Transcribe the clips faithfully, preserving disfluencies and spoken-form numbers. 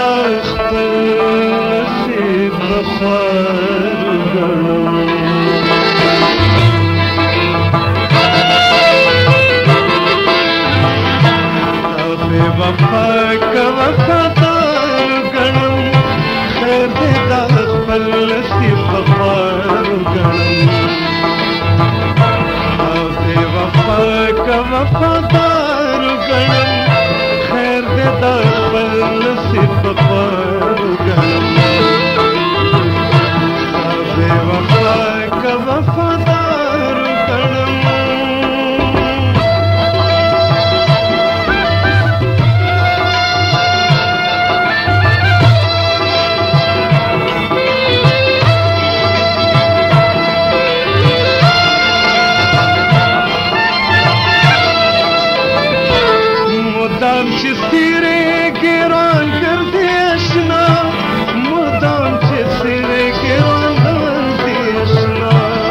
خپل نصیب بخوار ګڼم بے وفا کا وفادار ګڼم خیر دې دا خپل نصیب بخوار ګڼم بے وفا کا وفادار ګڼم خیر دې دا خپل نصیب بخوار ګڼم بے وفا کا وفادار ګڼم مدام چې سیرې ګران ګرځي اشنا مدام چې سیرې ګران ګرځي اشنا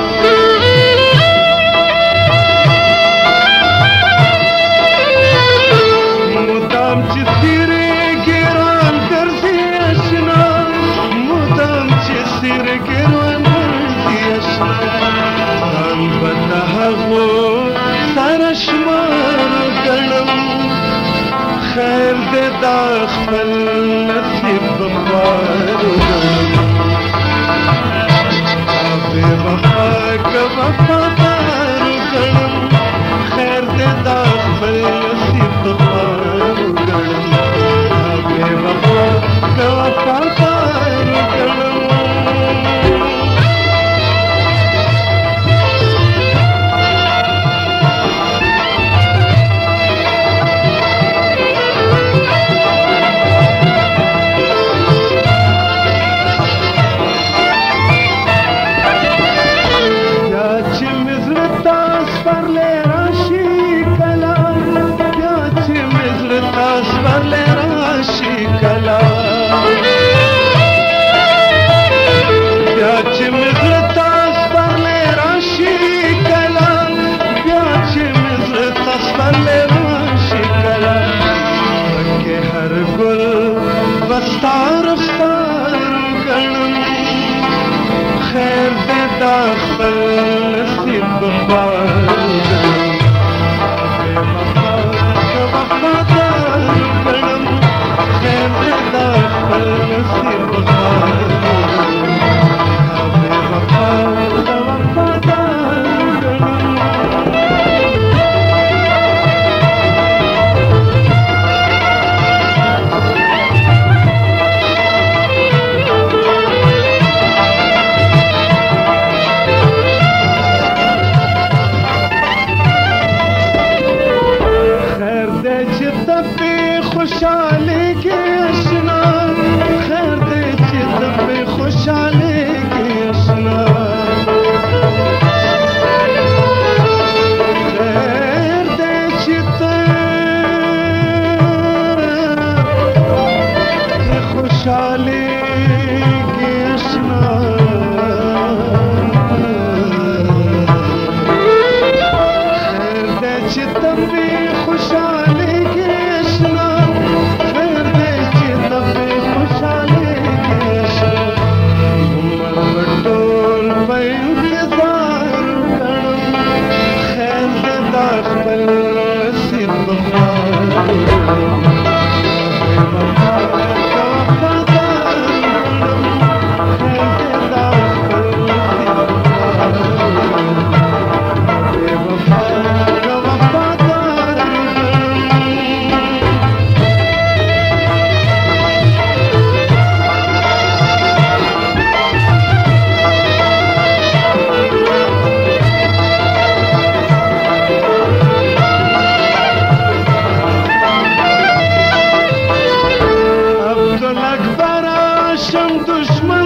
مدام چې سیرې ګران ګرځي اشنا مدام چې سیرې ګران ګرځي اشنا ځان به د هغو سره شمار ګڼم خیر دې دا خپل نصیب بخوار ګڼم بے وفا که وفادار ګڼم خیر دې دا خپل نصیب بخوار ګڼم بے وفا که وفادار ګڼم بستار افطار ګڼم خیر دې دا خپل نصیب بخوار ګڼم بے وفا که وفادار ګڼم خیر دې دا خپل نصیب بخوار ګڼم بے وفا که وفادار ګڼم خوشحالی کی اشنا خیر دے چی تب خوشحالی کی اشنا خیر دے چی تب خوشحالی کی اشنا خیر دے چی تب خوشحالی کی اشنا دشمن